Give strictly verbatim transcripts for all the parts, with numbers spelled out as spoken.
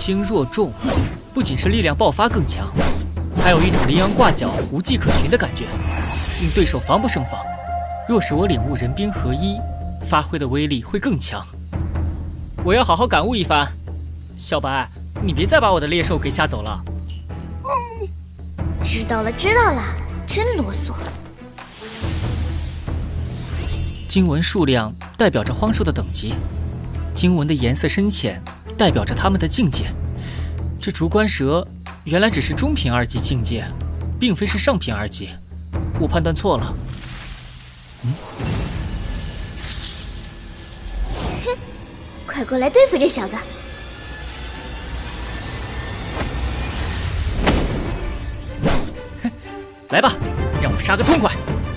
轻若重，不仅是力量爆发更强，还有一种羚羊挂角无迹可寻的感觉，令对手防不胜防。若是我领悟人兵合一，发挥的威力会更强。我要好好感悟一番。小白，你别再把我的猎兽给吓走了。 嗯，知道了知道了，真啰嗦。 经文数量代表着荒兽的等级，经文的颜色深浅代表着它们的境界。这竹关蛇原来只是中品二级境界，并非是上品二级，我判断错了。嗯， 哼，快过来对付这小子！ 哼，来吧，让我杀个痛快！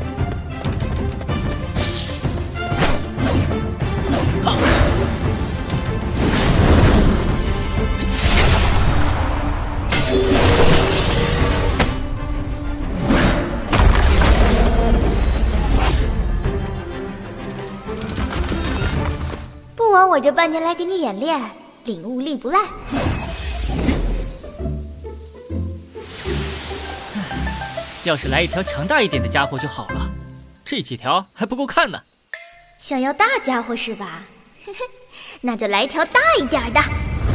不枉我这半年来给你演练，领悟力不赖。 要是来一条强大一点的家伙就好了，这几条还不够看呢。 想要大家伙是吧？呵呵，那就来条大一点的。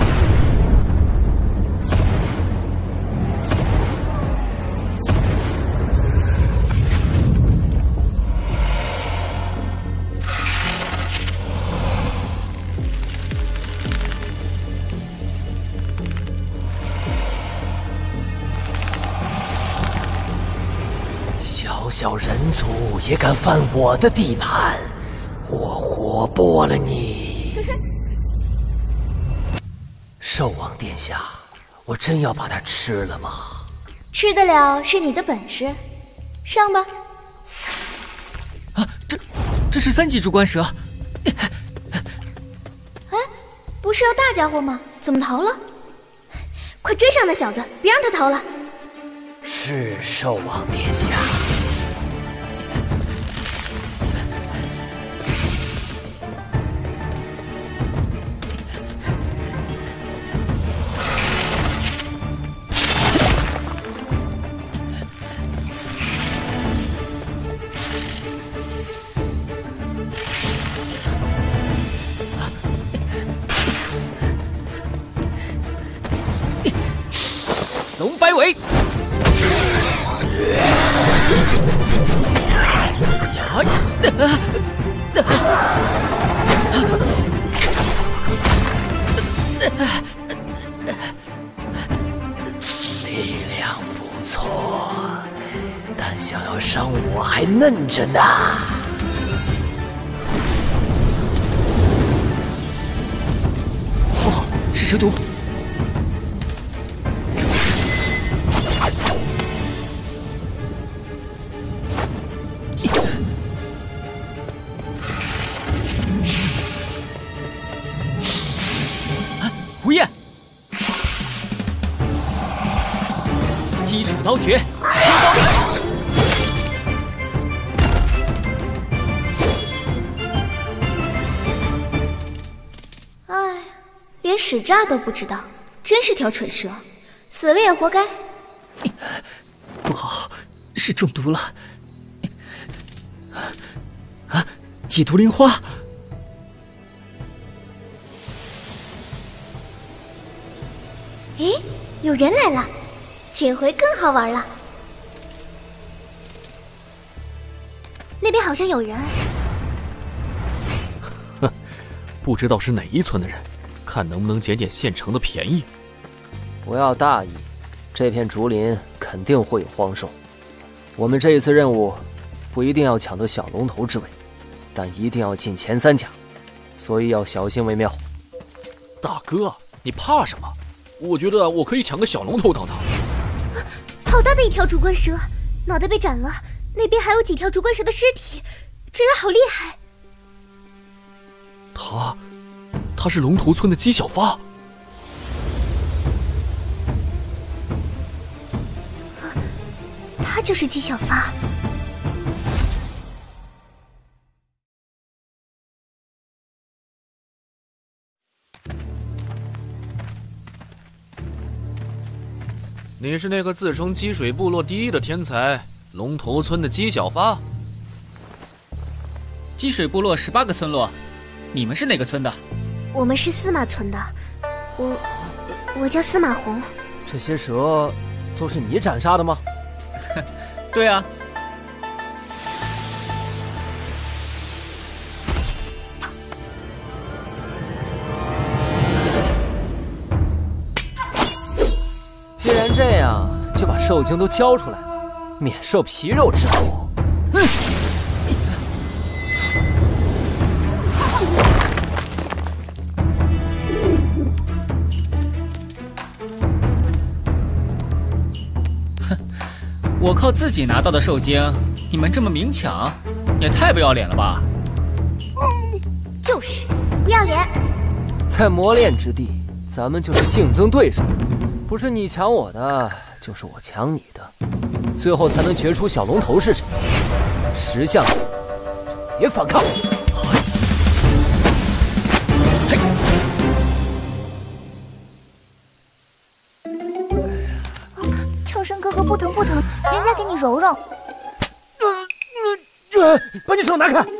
小小人族也敢犯我的地盘，我活剥了你！兽王殿下，我真要把它吃了吗？ 吃得了是你的本事，上吧！ 啊，这这是三级竹关蛇！ 哎，不是要大家伙吗？怎么逃了？快追上那小子，别让他逃了！ 是兽王殿下。 龙摆尾， 力量不错，但想要伤我还嫩着呢。 不好，是蛇毒！胡焰，基础刀诀， 哎，连使诈都不知道，真是条蠢蛇，死了也活该。 不好，是中毒了。啊，解毒灵花！ 咦，有人来了，这回更好玩了。那边好像有人。 哼，不知道是哪一村的人，看能不能捡点现成的便宜。 不要大意，这片竹林肯定会有荒兽。我们这一次任务不一定要抢得小龙头之位，但一定要进前三甲，所以要小心为妙。 大哥，你怕什么？我觉得我可以抢个小龙头等等。 啊，好大的一条竹关蛇，脑袋被斩了，那边还有几条竹关蛇的尸体，这人好厉害。 他，他是龙头村的姬小发。 啊，他就是姬小发。 你是那个自称积水部落第一的天才龙头村的姬小发？ 积水部落十八个村落，你们是哪个村的？ 我们是司马村的，我我叫司马红。 这些蛇都是你斩杀的吗？ 对啊。 既然这样，就把兽精都交出来，免受皮肉之苦。嗯我靠自己拿到的兽精，你们这么明抢，也太不要脸了吧！ 就是，不要脸。 在磨练之地，咱们就是竞争对手，不是你抢我的，就是我抢你的，最后才能决出小龙头是谁。识相，别反抗！ 超生哥哥不疼不疼，人家给你揉揉。 呃呃呃，把你手拿开！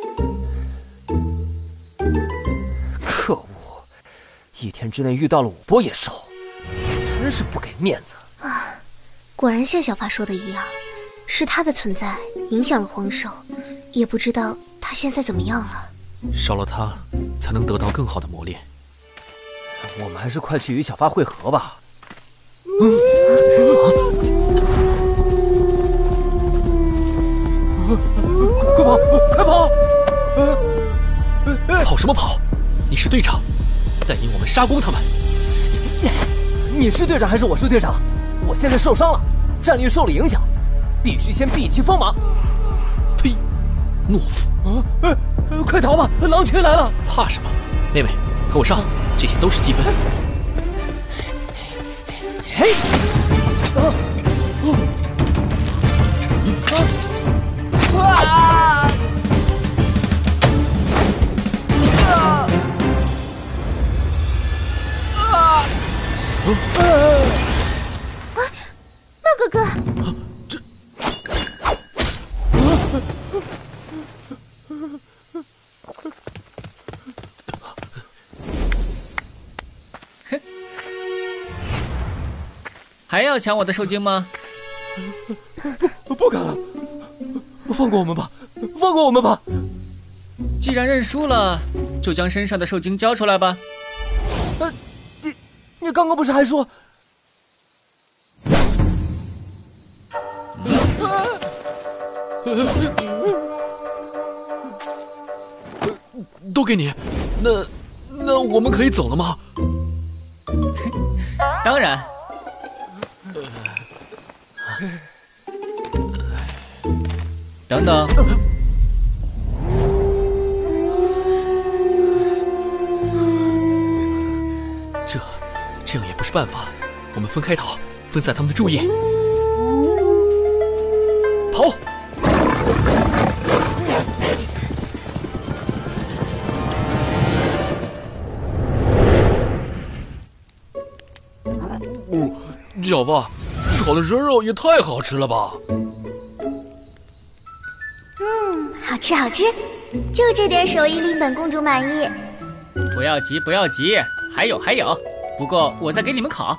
可恶，一天之内遇到了五波野兽，真是不给面子啊！果然像小发说的一样，是他的存在影响了荒兽，也不知道他现在怎么样了。 少了他，才能得到更好的磨练。 我们还是快去与小发会合吧。 嗯快跑！快跑！ 跑什么跑？你是队长，带领我们杀光他们。 你是队长还是我是队长？我现在受伤了，战力受了影响，必须先避其锋芒。 呸！懦夫！ 啊！呃呃，快逃吧，狼群来了！ 怕什么？妹妹，和我上，这些都是积分。 嘿！啊！哦！啊！啊！啊！啊！ 啊！茂哥哥， 这…… 还要抢我的兽精吗？ 不敢了，放过我们吧，放过我们吧！ 既然认输了，就将身上的兽精交出来吧。 呃，你你刚刚不是还说…… 都给你，那那我们可以走了吗？ 当然。等等， 这这样也不是办法，我们分开逃，分散他们的注意。跑！哦，小发，烤的蛇肉也太好吃了吧！ 嗯，好吃好吃，就这点手艺令本公主满意。 不要急，不要急，还有还有，不过我再给你们烤。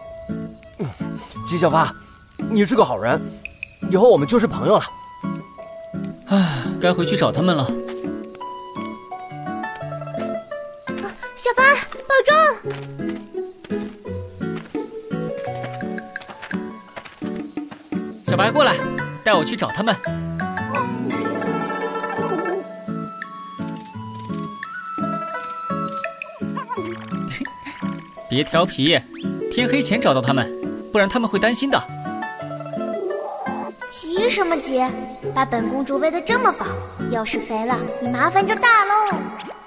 姬小发，你是个好人，以后我们就是朋友了。 唉，该回去找他们了。 小发，保重！ 小白过来，带我去找他们。别调皮，天黑前找到他们，不然他们会担心的。 急什么急？把本公主喂得这么饱，要是肥了，你麻烦就大喽。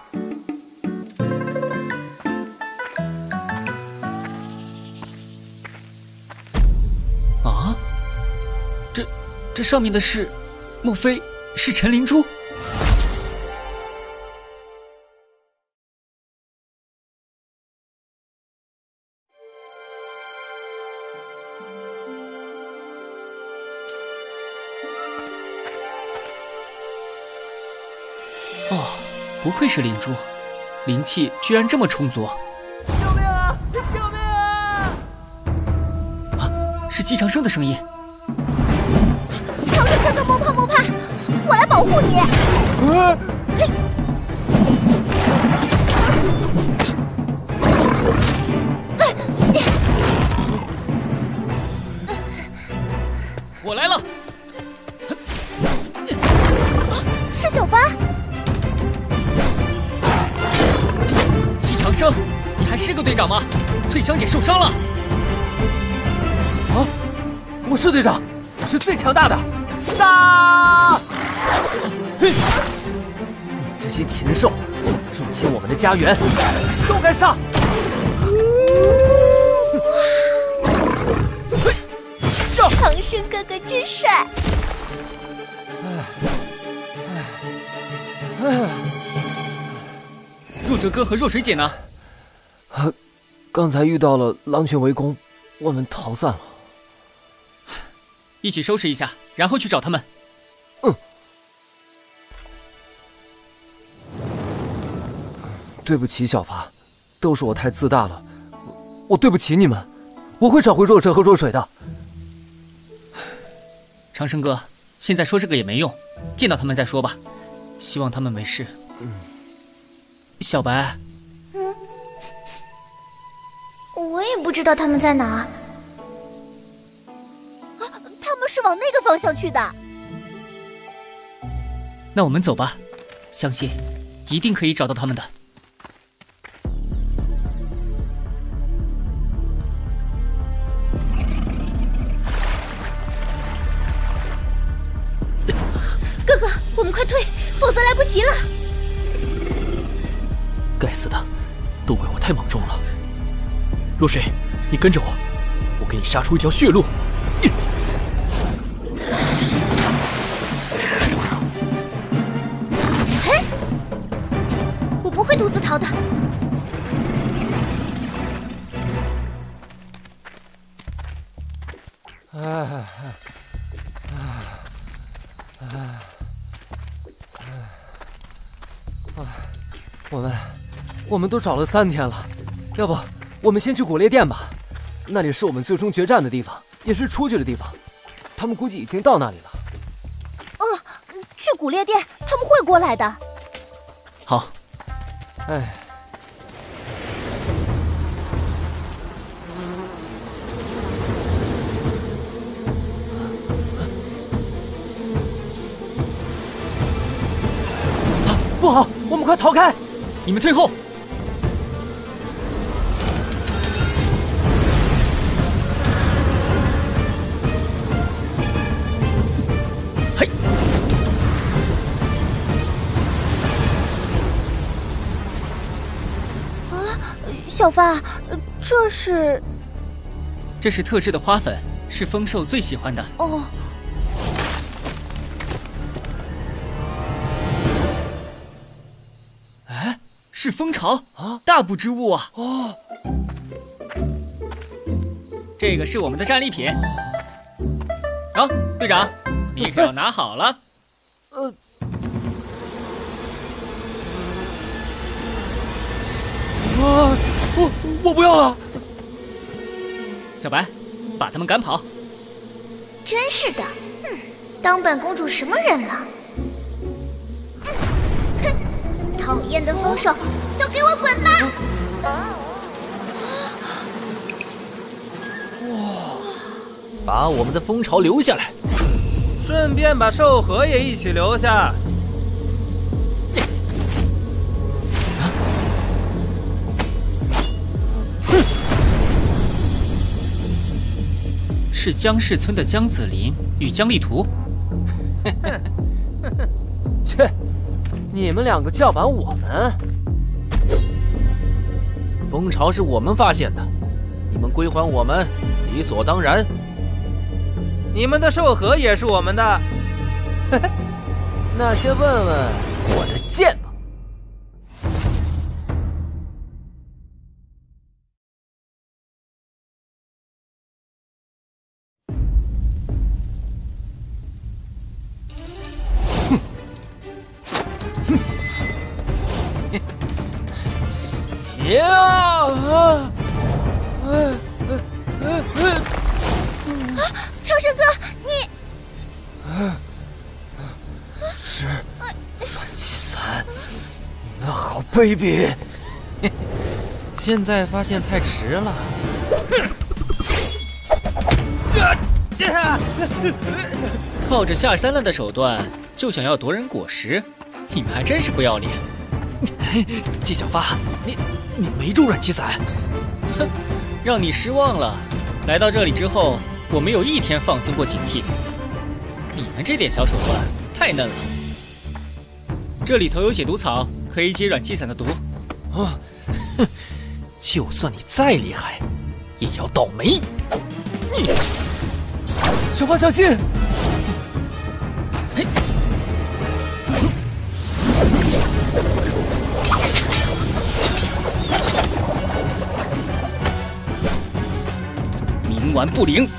啊？这这上面的是，莫非是陈灵珠？ 哦，不愧是灵珠，灵气居然这么充足。 救命啊！救命啊！ 啊，是姬长生的声音。 长生哥哥莫怕莫怕，我来保护你。 啊、 嘿。 我来了。 是小八。 姬长生，你还是个队长吗？翠香姐受伤了。 啊，我是队长，我是最强大的。杀！嘿，你这些禽兽入侵我们的家园，都该杀！ 长生哥哥真帅。 若哲哥和若水姐呢？ 啊，刚才遇到了狼群围攻，我们逃散了。 一起收拾一下，然后去找他们。 嗯。对不起，小伐，都是我太自大了，我我对不起你们，我会找回若哲和若水的。 长生哥，现在说这个也没用，见到他们再说吧。希望他们没事。 嗯。 小白。 嗯。我也不知道他们在哪儿。啊，他们是往那个方向去的。 那我们走吧，相信一定可以找到他们的。 哥哥，我们快退，否则来不及了。 该死的，都怪我太莽撞了。若水，你跟着我，我给你杀出一条血路。 嘿，我不会独自逃的。 哎哎哎哎！我们我们都找了三天了，要不我们先去古猎殿吧？那里是我们最终决战的地方，也是出去的地方。他们估计已经到那里了。 嗯，去古猎殿，他们会过来的。 好。 哎。不好，我们快逃开！ 你们退后。嘿！ 啊，小发，这是…… 这是特制的花粉，是风兽最喜欢的。 哦。 是蜂巢啊，大补之物啊！ 哦， 这个是我们的战利品。好，队长，你可要拿好了。 呃，啊，我我不要了。 小白，把他们赶跑。 真是的，嗯，当本公主什么人了？哼！讨厌的风手，都给我滚吧！ 哇，把我们的蜂巢留下来， 顺便把兽核也一起留下。 哼！是江氏村的江子林与江力图。 切！你们两个叫板我们？ 蜂巢是我们发现的，你们归还我们理所当然。 你们的兽核也是我们的。 那先问问我的剑吧。哼！哼！ 呀！啊！哎哎哎哎！ 啊，长生哥，你…… 是阮七三，你们好卑鄙！ 现在发现太迟了。 靠着下山了的手段就想要夺人果实，你们还真是不要脸！ 纪小发，你你没中阮七散？ 哼，让你失望了。来到这里之后，我没有一天放松过警惕。你们这点小手段太嫩了。这里头有解毒草，可以解阮七散的毒。 啊，哼，就算你再厉害，也要倒霉。你， 小花小心！ 嘿，冥顽不灵。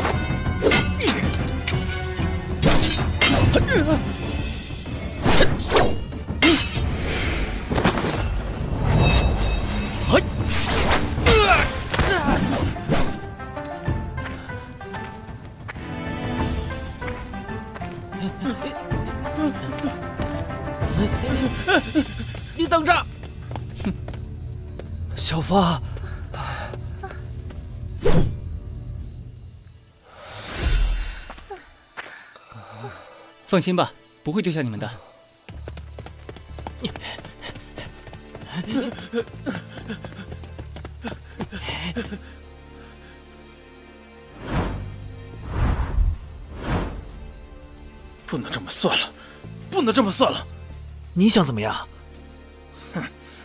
你等着！ 哼，小发， 放心吧，不会丢下你们的。 不能这么算了，不能这么算了！你想怎么样？哼！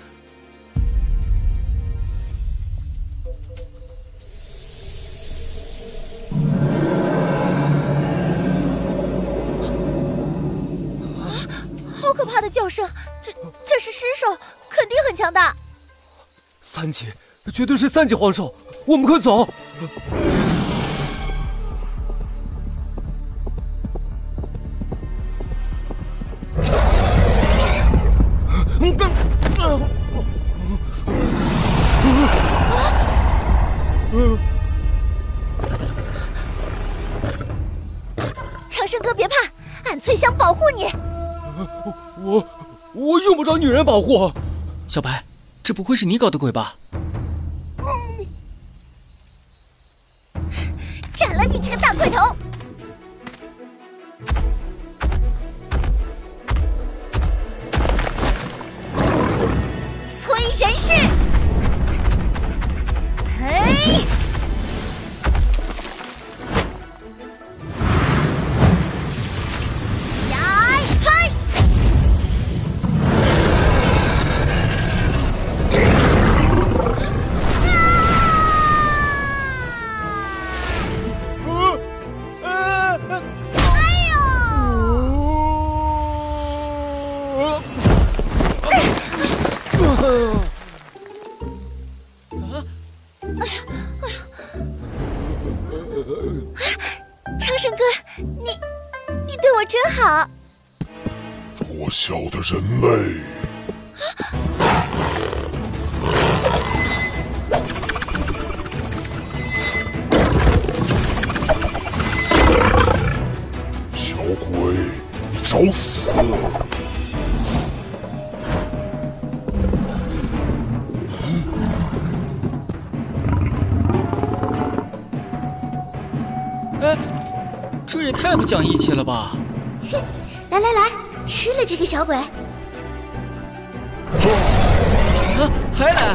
好可怕的叫声！这这是尸兽，肯定很强大。 三级，绝对是三级荒兽，我们快走！ 长生哥别怕，俺翠香保护你。 我我用不着女人保护。 小白，这不会是你搞的鬼吧？ 斩了你这个大块头！催人氏，嘿！长生哥，你你对我真好。 弱小的人类。小鬼，你找死！ 哎，这也太不讲义气了吧！ 哼，来来来，吃了这个小鬼！啊， 还来！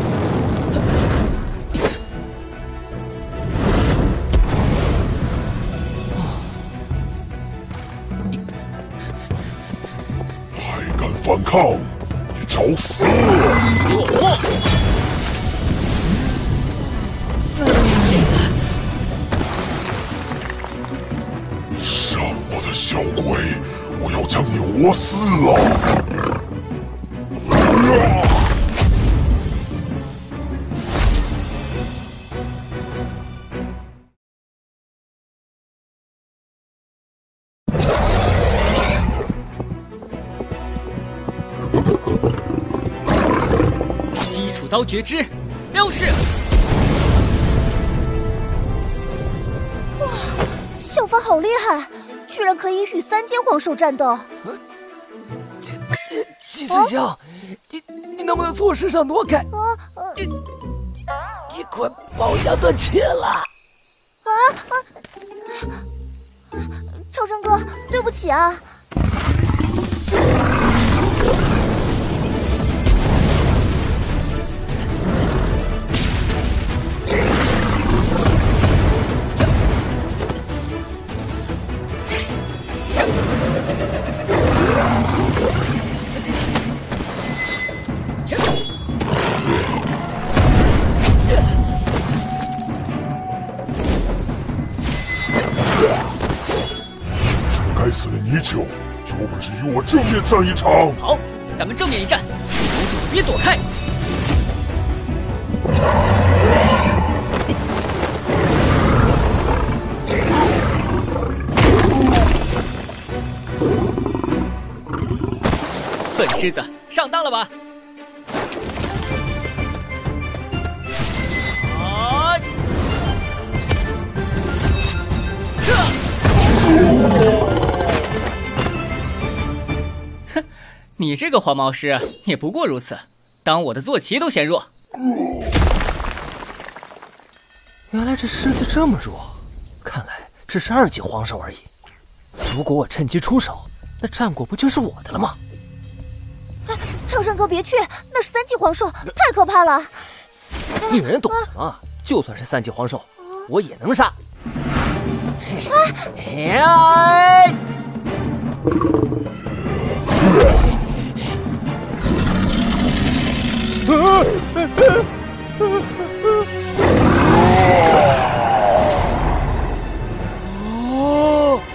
还敢反抗，你找死！ 给我破！ 上我的小鬼，我要将你活撕了！ 基础刀绝知，撩式！ 哇，小发好厉害，居然可以与三阶皇兽战斗！ 这季翠香，啊、你你能不能从我身上挪开？啊啊、你你快把我压断气了！ 啊啊！超生哥，对不起啊！ 该死的泥鳅，有本事与我正面战一场！ 好，咱们正面一战，有种别躲开！笨狮子，上当了吧？啊！哼，你这个黄毛狮也不过如此，当我的坐骑都嫌弱。 原来这狮子这么弱，看来只是二级皇兽而已。如果我趁机出手，那战果不就是我的了吗？ 哎，长生哥别去，那是三级皇兽，太可怕了。 女人懂什么？啊、就算是三级皇兽，我也能杀。哎！哎哦！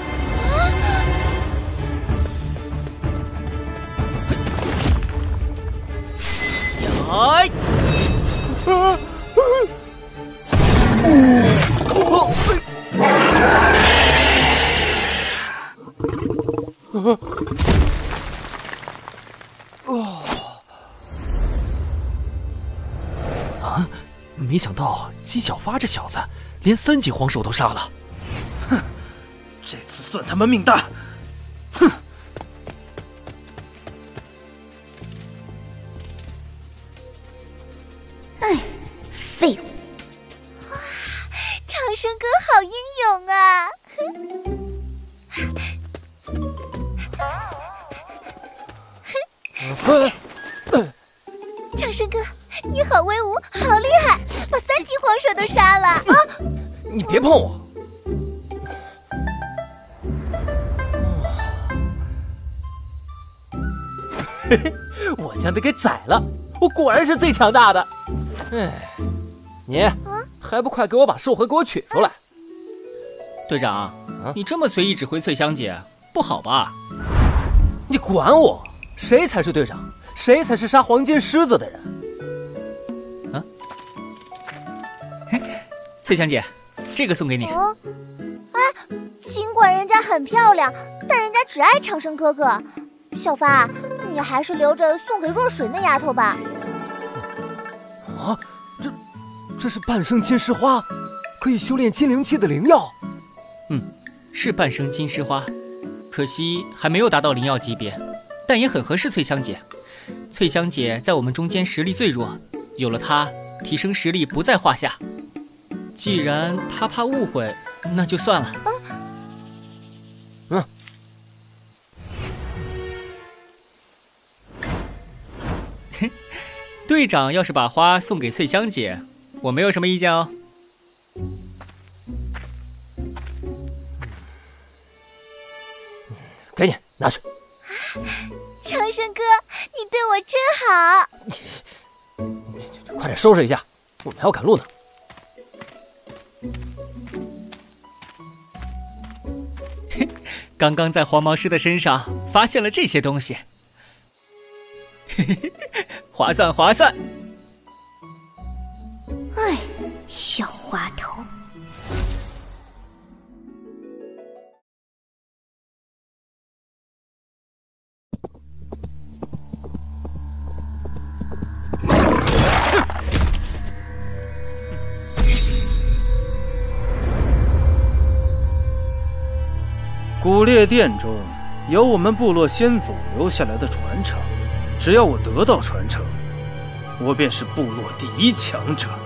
呀！ 哦！啊！没想到姬小发这小子连三级皇兽都杀了。 哼，这次算他们命大。哼！ 哎，废物！哇，长生哥好英勇啊！长生哥，你好威武，好厉害，把三级皇兽都杀了啊！ 你别碰我！嘿嘿，我将他给宰了，我果然是最强大的。哎，你、啊、还不快给我把兽魂给我取出来！ 队长，啊、你这么随意指挥翠香姐，不好吧？ 你管我！谁才是队长？谁才是杀黄金狮子的人？ 啊！翠香姐，这个送给你。 哦，哎，尽管人家很漂亮，但人家只爱长生哥哥。小发，你还是留着送给若水那丫头吧。 啊，这这是半生金石花，可以修炼金灵气的灵药。 嗯，是半生金石花，可惜还没有达到灵药级别，但也很合适翠香姐。翠香姐在我们中间实力最弱，有了她，提升实力不在话下。既然她怕误会，那就算了。 嗯。 队长要是把花送给翠香姐，我没有什么意见哦。 给你，拿去。 长生哥，你对我真好。 你快点收拾一下，我们还要赶路呢。 刚刚在黄毛狮的身上发现了这些东西，划算划算。 哎，小滑头。 古烈殿中有我们部落先祖留下来的传承，只要我得到传承，我便是部落第一强者。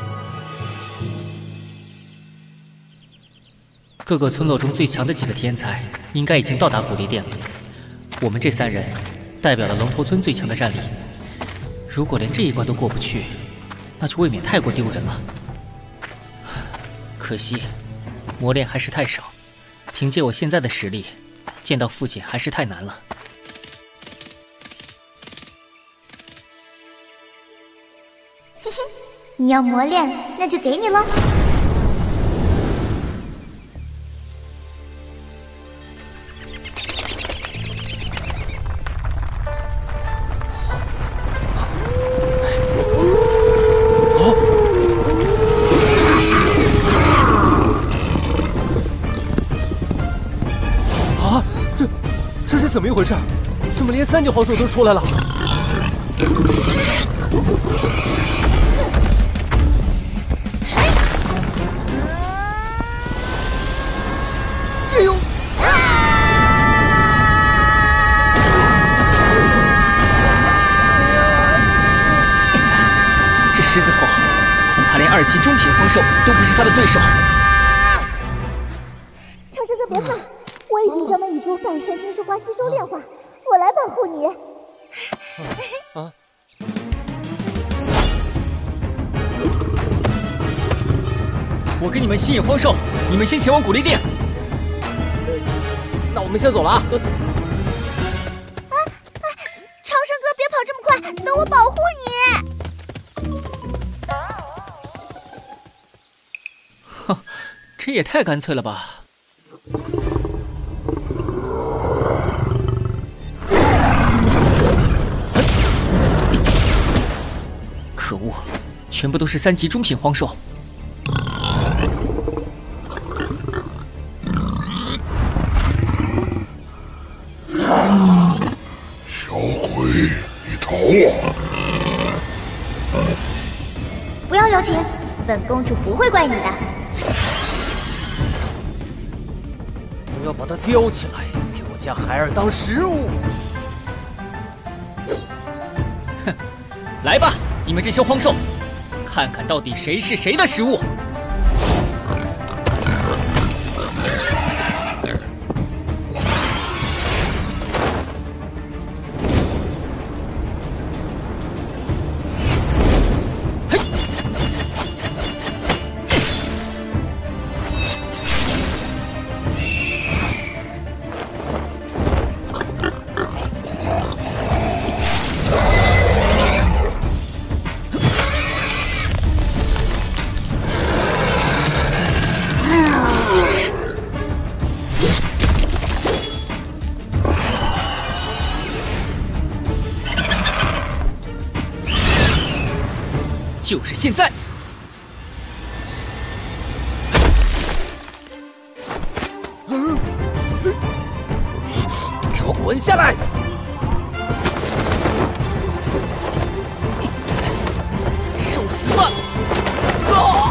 各个村落中最强的几个天才，应该已经到达古烈殿了。我们这三人，代表了龙头村最强的战力。如果连这一关都过不去，那就未免太过丢人了。可惜，磨练还是太少。凭借我现在的实力，见到父亲还是太难了。 嘿嘿，你要磨练，那就给你喽。 怎么一回事？怎么连三级皇兽都出来了？哎呦！ 这狮子吼，恐怕连二级中品皇兽都不是他的对手。 长生哥别怕。我已经将那一株反神金树花吸收炼化，我来保护你。 啊！ 我给你们吸引荒兽，你们先前往古烈殿。 那我们先走了啊！ 啊啊！长生哥，别跑这么快，等我保护你。 哼，这也太干脆了吧！可恶，全部都是三级中品荒兽。 小鬼，你逃啊！ 不要留情，本公主不会怪你的。 我要把它叼起来，给我家孩儿当食物。 哼，来吧！你们这些荒兽，看看到底谁是谁的食物！嘿！就是现在！ 给我滚下来！ 受死吧！啊！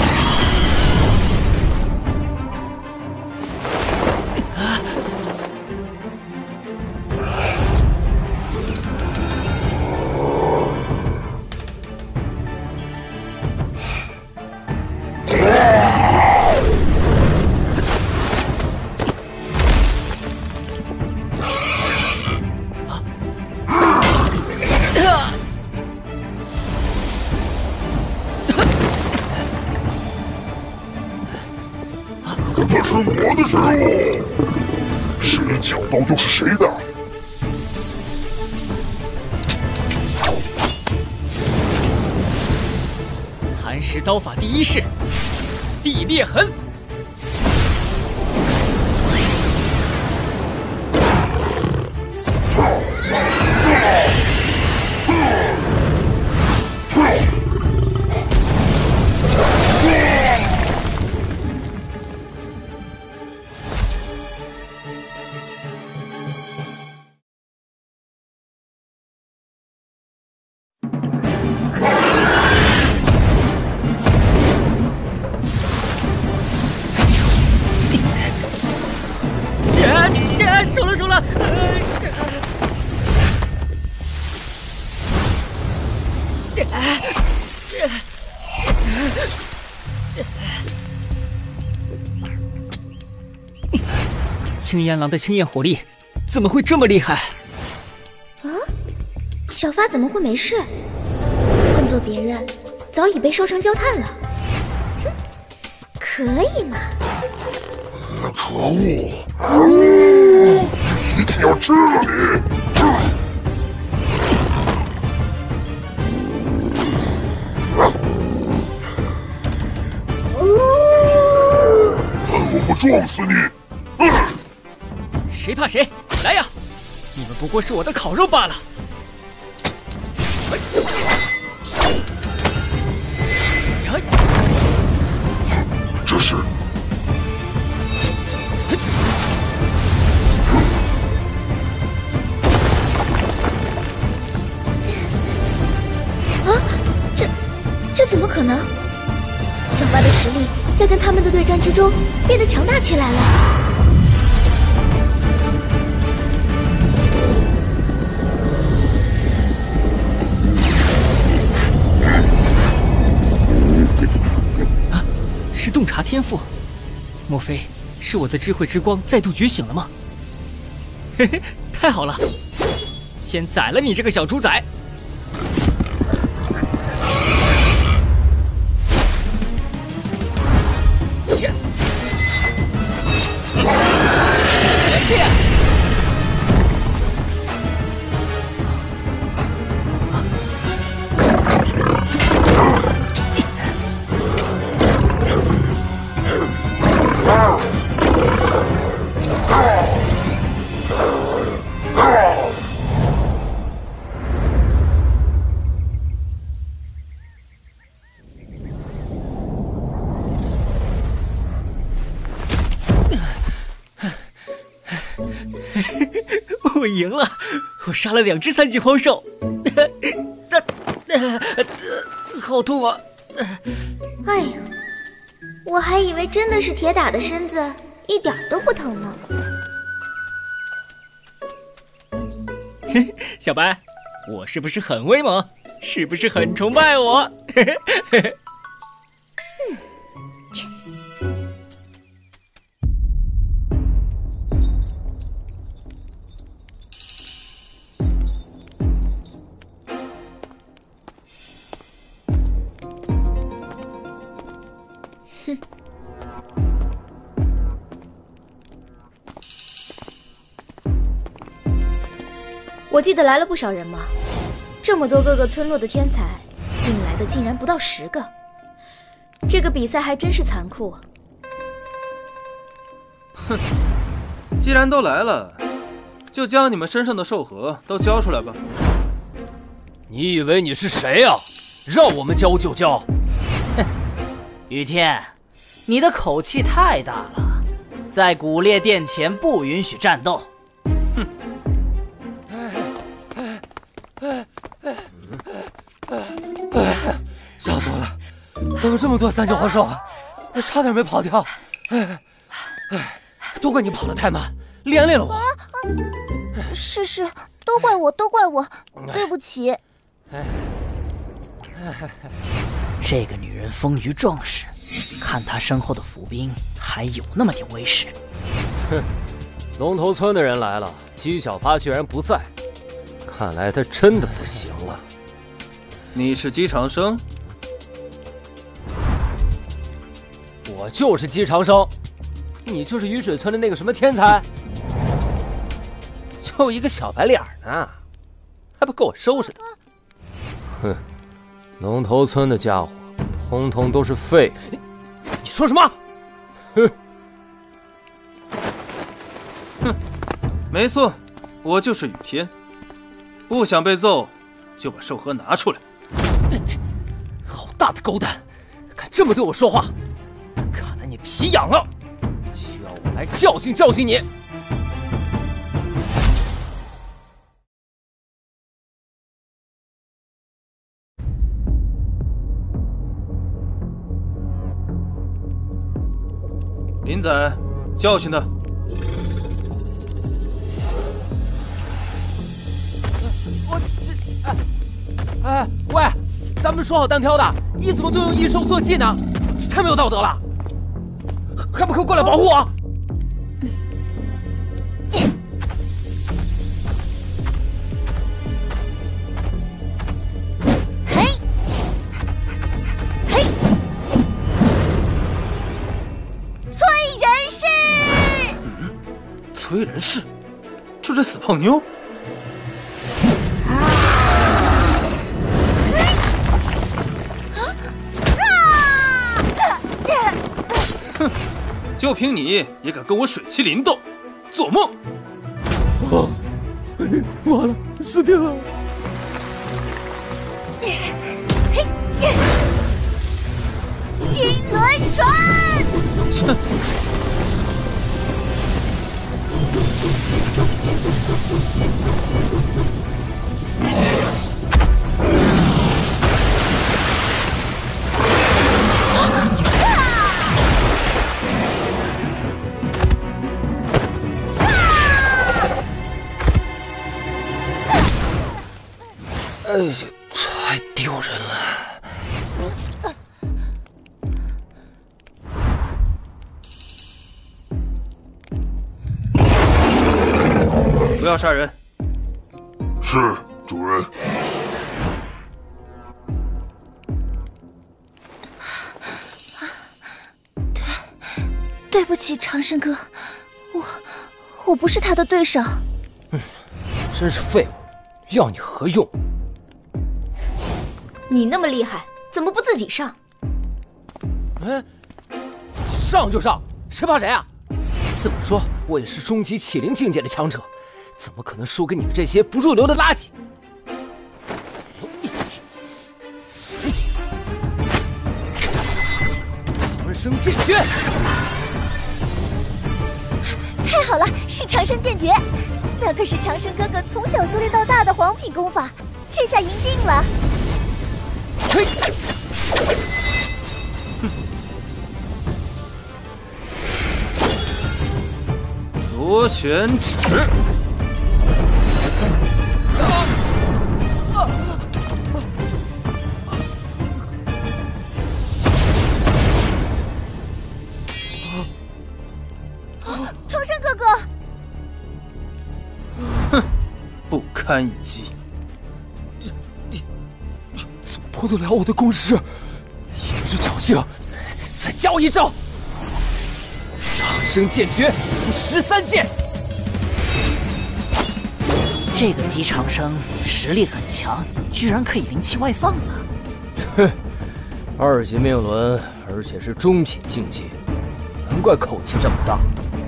那是我的食物，谁抢到就是谁的。 寒食刀法第一式，地裂痕。 青炎狼的青焰火力怎么会这么厉害？ 啊，小发怎么会没事？换做别人，早已被烧成焦炭了。哼，可以嘛？ 可恶！嗯、一定要吃了你！看我不撞死你！嗯、 谁怕谁？来呀！你们不过是我的烤肉罢了。 这是。 啊，这这怎么可能？小发的实力在跟他们的对战之中变得强大起来了。 啊，是洞察天赋，莫非是我的智慧之光再度觉醒了吗？嘿嘿，太好了！先宰了你这个小猪仔！我赢了，我杀了两只三级荒兽，好痛啊！ 哎呀，我还以为真的是铁打的身子，一点都不疼呢。 嘿，小白，我是不是很威猛？是不是很崇拜我？嗯。 哼，我记得来了不少人嘛，这么多各个村落的天才，进来的竟然不到十个。这个比赛还真是残酷啊！ 哼，既然都来了，就将你们身上的兽核都交出来吧。 你以为你是谁呀、啊？让我们交就交。 哼，雨天。你的口气太大了，在古烈殿前不允许战斗。 哼！ 吓死我了！怎么这么多三级荒兽啊？我差点没跑掉。哎哎，都怪你跑得太慢，连累了我。啊啊、是是，都怪我，都怪我，对不起。哎， 这个女人丰腴壮实。看他身后的伏兵，还有那么点威势。 哼，龙头村的人来了，姬小发居然不在，看来他真的不行了。 你是姬长生？ 我就是姬长生，你就是雨水村的那个什么天才，就一个小白脸呢，还不够我收拾的？哼，龙头村的家伙。通通都是废物！你说什么？ 哼！哼！没错，我就是雨天。不想被揍，就把兽核拿出来。 好大的狗胆，敢这么对我说话！看来你皮痒了，需要我来教训教训你。 林仔，教训他。 我这……哎哎喂，咱们说好单挑的，你怎么都用异兽坐骑呢？太没有道德了！还不快过来保护我！ 为人师，就这死胖妞。哼，就凭你也敢跟我水麒麟斗，做梦！ 啊，完了，死定了！ 金轮转！ 哼！ 哎呀，太丢人了！ 不要杀人。 是，主人。 对，对不起，长生哥，我我不是他的对手。 嗯，真是废物，要你何用？ 你那么厉害，怎么不自己上？ 哎，上就上，谁怕谁啊？这么说，我也是终极启灵境界的强者，怎么可能输给你们这些不入流的垃圾？长生剑诀！ 太好了，是长生剑诀，那可是长生哥哥从小修炼到大的皇品功法，这下赢定了。 嘿！ 螺旋指。 长生哥哥， 哼，不堪一击。 你你怎么破得了我的攻势？一直侥幸，再教一招。长生剑诀第十三剑。 这个姬长生实力很强，居然可以灵气外放了。 哼，二级命轮，而且是中品境界，难怪口气这么大。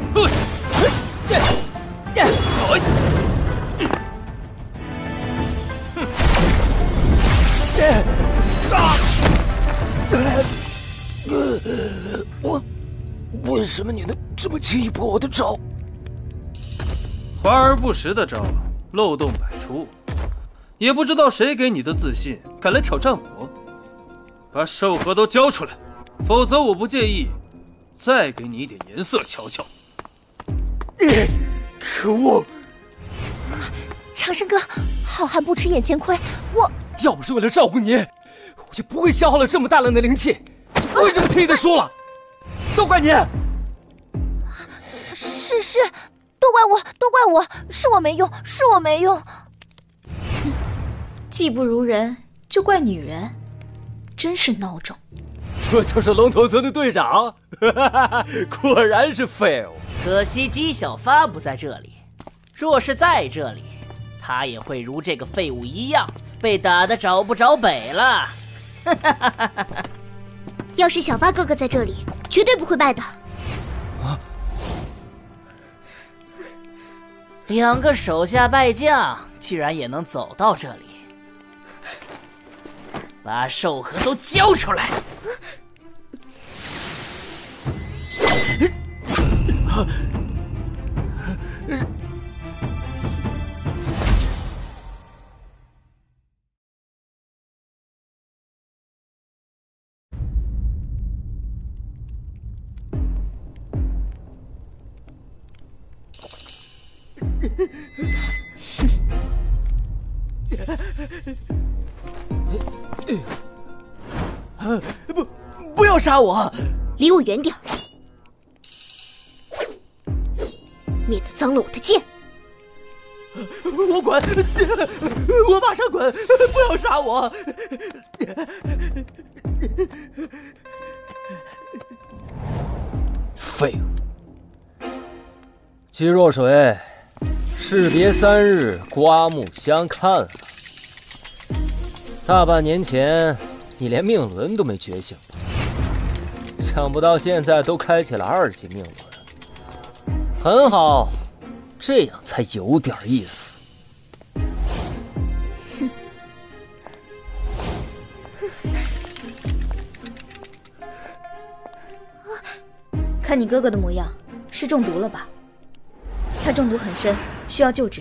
我为什么你能这么轻易破我的招？ 华而不实的招，漏洞百出，也不知道谁给你的自信，敢来挑战我。把兽核都交出来，否则我不介意再给你一点颜色瞧瞧。 可恶！ 长生哥，好汉不吃眼前亏，我要不是为了照顾你，我就不会消耗了这么大量的灵气，就不会这么轻易的输了。都怪你！ 是是，都怪我，都怪我，是我没用，是我没用。技不如人，就怪女人，真是孬种。 这就是龙头村的队长，果然是废物。 可惜姬小发不在这里，若是在这里，他也会如这个废物一样被打得找不着北了。 要是小发哥哥在这里，绝对不会败的。 啊！ 两个手下败将居然也能走到这里，把兽核都交出来！不，不要杀我！ 离我远点！免得脏了我的剑。 我滚！我马上滚！不要杀我！ 废物！ 姬若水，士别三日，刮目相看啊！大半年前，你连命轮都没觉醒，想不到现在都开启了二级命轮，很好，这样才有点意思。 看你哥哥的模样，是中毒了吧？他中毒很深，需要救治。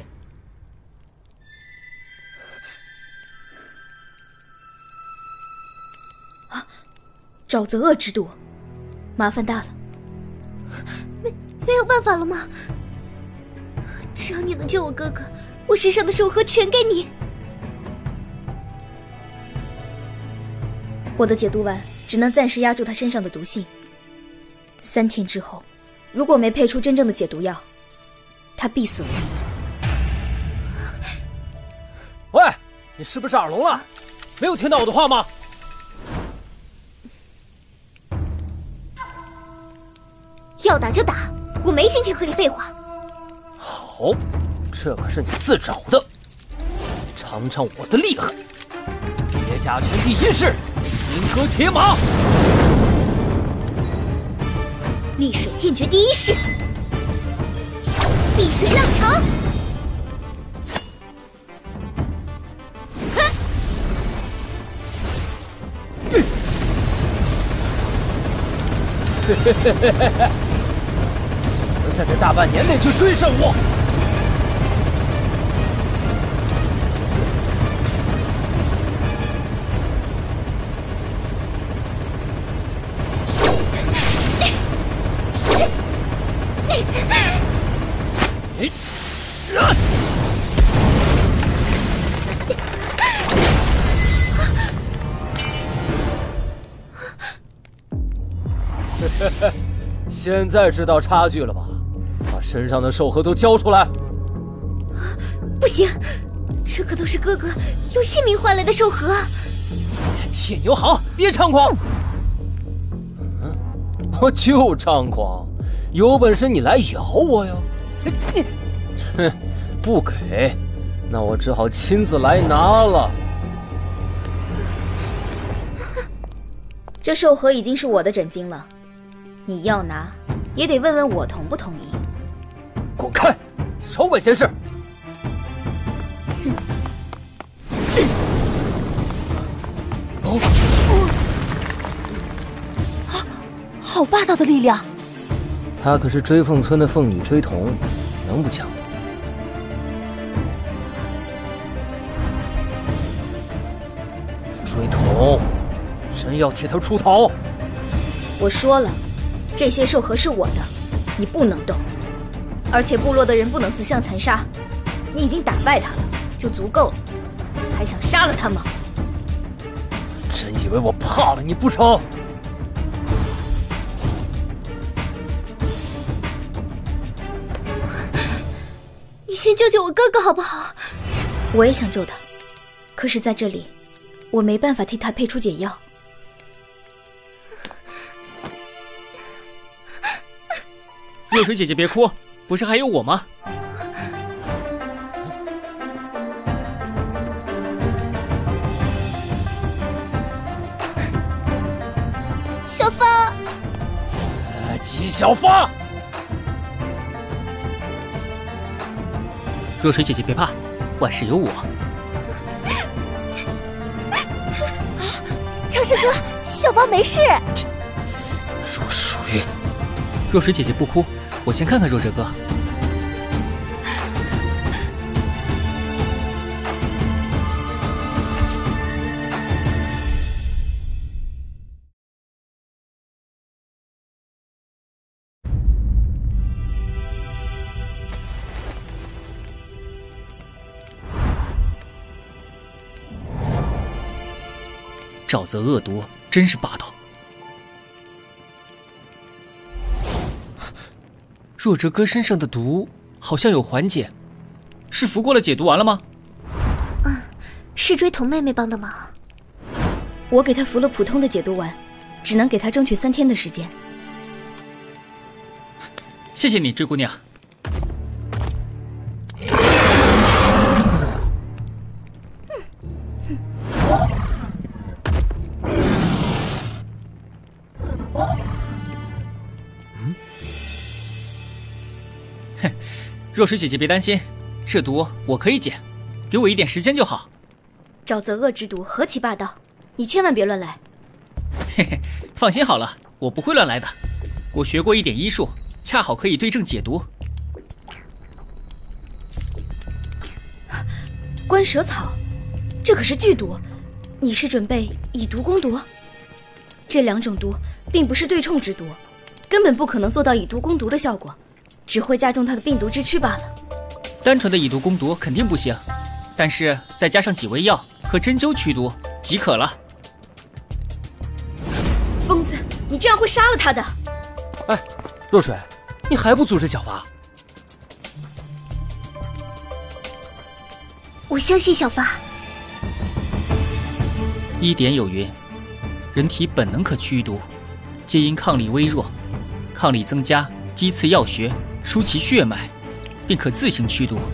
啊，沼泽恶之毒，麻烦大了。 没没有办法了吗？只要你能救我哥哥，我身上的寿盒全给你。 我的解毒丸只能暂时压住他身上的毒性。三天之后，如果没配出真正的解毒药，他必死无疑。 喂，你是不是耳聋了？没有听到我的话吗？ 要打就打，我没心情和你废话。 好，这可是你自找的，尝尝我的厉害！铁甲拳第一式，金戈铁马。 丽水剑诀第一式，碧水浪潮。 竟能在这大半年内就追上我！现在知道差距了吧？把身上的兽核都交出来！ 不行，这可都是哥哥用性命换来的兽核。 天牛行，别猖狂！嗯，我就猖狂，有本事你来咬我呀！你，哼，不给，那我只好亲自来拿了。 这兽核已经是我的枕巾了。你要拿，也得问问我同不同意。 滚开，少管闲事！ 哦，啊，好霸道的力量！ 她可是追凤村的凤女追童，能不强吗？追童，真要替她出头！ 我说了。这些兽核是我的，你不能动，而且部落的人不能自相残杀。你已经打败他了，就足够了，还想杀了他吗？ 真以为我怕了你不成？ 你先救救我哥哥好不好？ 我也想救他，可是在这里，我没办法替他配出解药。 若水姐姐别哭，不是还有我吗？ 小发， 呃，姬小发， 若水姐姐别怕，万事有我。 长生哥，小发没事。 若水， 若水姐姐不哭。我先看看若哲哥。沼泽恶毒，真是霸道。若哲哥身上的毒好像有缓解，是服过了解毒丸了吗？ 嗯，是追童妹妹帮的忙。 我给她服了普通的解毒丸，只能给她争取三天的时间。 谢谢你，追姑娘。 若水姐姐别担心，这毒我可以解，给我一点时间就好。 沼泽恶之毒何其霸道，你千万别乱来。 嘿嘿，放心好了，我不会乱来的。我学过一点医术，恰好可以对症解毒。 关蛇草，这可是剧毒，你是准备以毒攻毒？这两种毒并不是对冲之毒，根本不可能做到以毒攻毒的效果，只会加重它的病毒之躯罢了。 单纯的以毒攻毒肯定不行，但是再加上几味药和针灸驱毒即可了。 疯子，你这样会杀了他的！ 哎，若水，你还不阻止小发？ 我相信小发。 医典有云，人体本能可驱毒，皆因抗力微弱，抗力增加，击刺药穴，输其血脉，便可自行驱毒。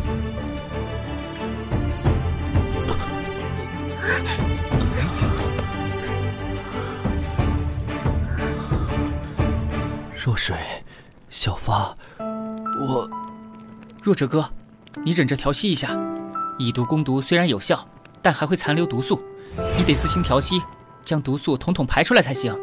若水，小发，我…… 若哲哥，你忍着调息一下。以毒攻毒虽然有效，但还会残留毒素，你得自行调息，将毒素统统排出来才行。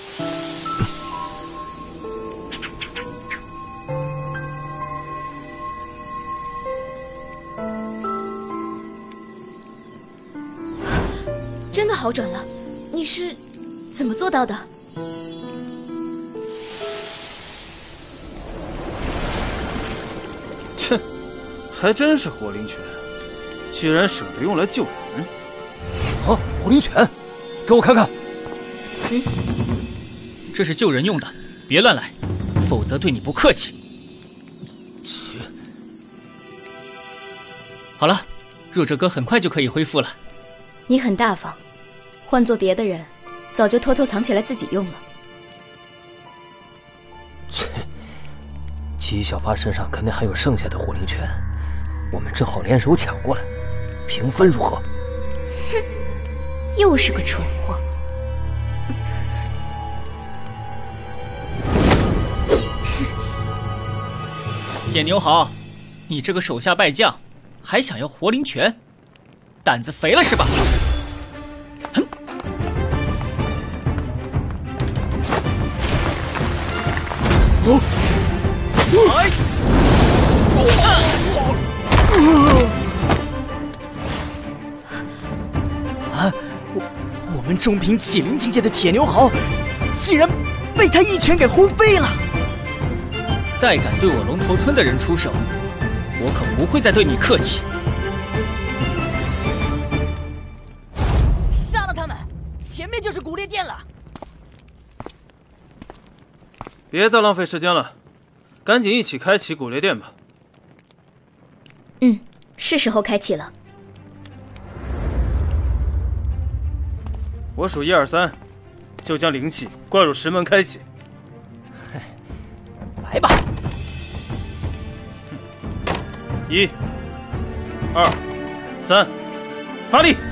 真的好转了，你是怎么做到的？ 切，还真是活灵泉，居然舍得用来救人！ 啊，活灵泉，给我看看。 嗯，这是救人用的，别乱来，否则对你不客气。 切， 好了，若哲哥很快就可以恢复了。 你很大方，换做别的人，早就偷偷藏起来自己用了。 切，姬小发身上肯定还有剩下的活灵泉，我们正好联手抢过来，平分如何？ 哼，又是个蠢货。 铁牛豪，你这个手下败将，还想要活灵泉？胆子肥了是吧？哼！ 哦！ 哎！ 啊！我我们中品启灵境界的铁牛豪，竟然被他一拳给轰飞了！ 再敢对我龙头村的人出手，我可不会再对你客气。 杀了他们，前面就是古烈殿了。 别再浪费时间了，赶紧一起开启古烈殿吧。 嗯，是时候开启了。 我数一二三，就将灵气灌入石门开启。 来吧！ 一、二、三，发力！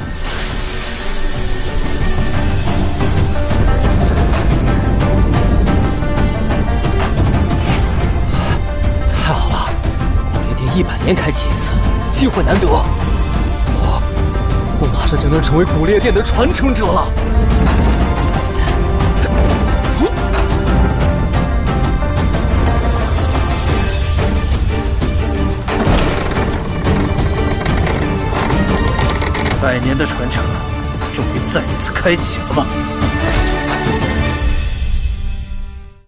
太好了，古烈殿一百年开启一次，机会难得。我，我马上就能成为古烈殿的传承者了。 百年的传承，终于再一次开启了吧？